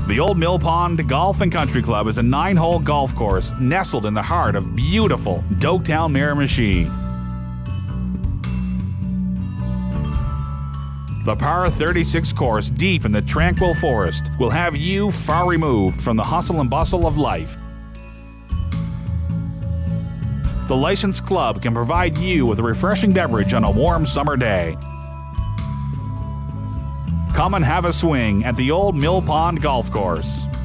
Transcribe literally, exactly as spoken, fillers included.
The Old Mill Pond Golf and Country Club is a nine-hole golf course nestled in the heart of beautiful Doaktown, Miramichi. The par thirty-six course deep in the tranquil forest will have you far removed from the hustle and bustle of life. The licensed club can provide you with a refreshing beverage on a warm summer day. Come and have a swing at the Old Mill Pond Golf Course.